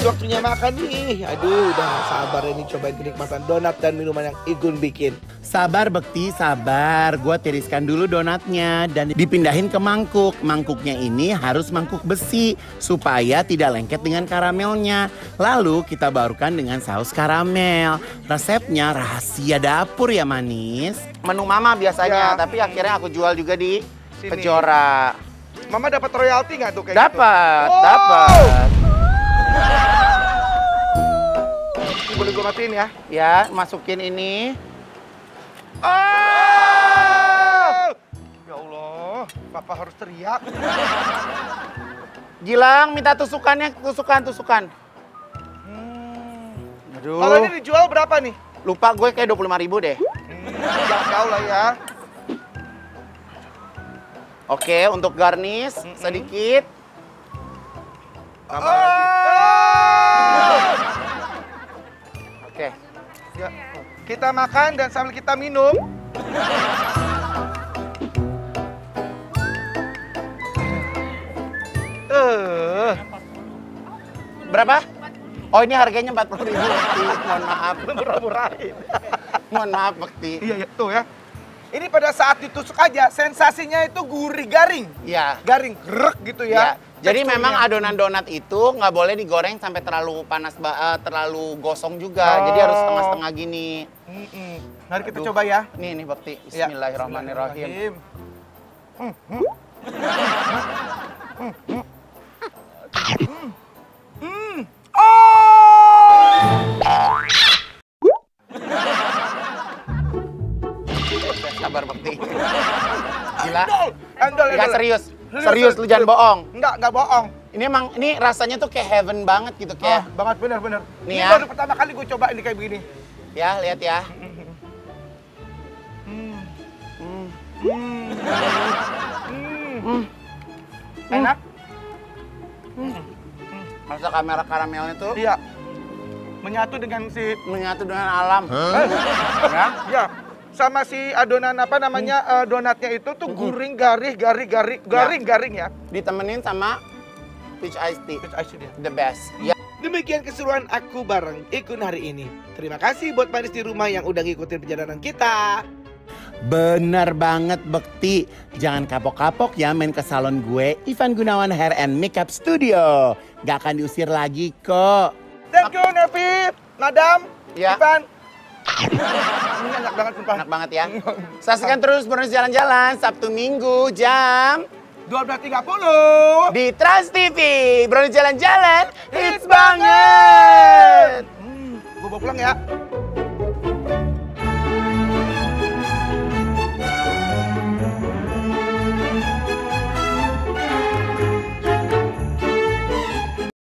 waktunya makan nih. Aduh, udah gak sabar ini cobain kenikmatan donat dan minuman yang Igun bikin. Sabar Bekti, sabar. Gua tiriskan dulu donatnya dan dipindahin ke mangkuk. Mangkuknya ini harus mangkuk besi supaya tidak lengket dengan karamelnya. Lalu kita barukan dengan saus karamel. Resepnya rahasia dapur ya manis. Menu mama biasanya, tapi akhirnya aku jual juga di Kejora. Mama dapat royalti nggak tuh kayak Dapat, gitu? dapat. Boleh gue matiin ya? Ya, masukin ini. Ya Allah, Papa harus teriak. Gilang, minta tusukannya, tusukan. Aduh. Kalau ini dijual berapa nih? Lupa gue kayak 25.000 deh. Jangan tahu lah ya. Oke, untuk garnish sedikit. Tambah lagi. Oke. Ya. Kita makan dan sambil kita minum. Berapa? Oh, ini harganya 40.000. Mohon maaf. Murah-murahin. Mohon maaf, Bekti. Iya, tuh ya. Ini pada saat ditusuk aja, sensasinya itu gurih garing. Iya. Garing, grek gitu ya. Jadi Teksturnya. memang adonan donat itu nggak boleh digoreng sampai terlalu panas, terlalu gosong juga. Jadi harus setengah-setengah gini. Mari kita coba ya. Nih Bekti. Bismillahirrahmanirrahim. Sabar Bekti. Gila. Endol. Enggak serius. Serius lu jangan bohong. Enggak bohong. Ini emang rasanya tuh kayak heaven banget gitu kayak. Banget bener. Nih Ini ya. baru pertama kali gue coba ini kayak begini. Ya, lihat ya. Enak? Rasa kamera karamelnya tuh Iya. Menyatu dengan si menyatu dengan alam. ya. Iya. Sama si adonan apa namanya donatnya itu tuh garing ya. Ditemenin sama peach iced tea. Peach iced tea. The best. Ya. Demikian keseruan aku bareng Igun hari ini. Terima kasih buat manis di rumah yang udah ngikutin perjalanan kita. Bener banget Bekti. Jangan kapok-kapok ya main ke salon gue, Ivan Gunawan Hair and Makeup Studio. Gak akan diusir lagi kok. Thank you Nevi, Madam, Ya. Ivan. Ini enak banget sumpah. Enak banget ya. Saksikan terus Bonus Jalan-Jalan Sabtu Minggu jam 12.30 di Trans TV. Bonus Jalan-Jalan hits banget. Gue bawa pulang ya.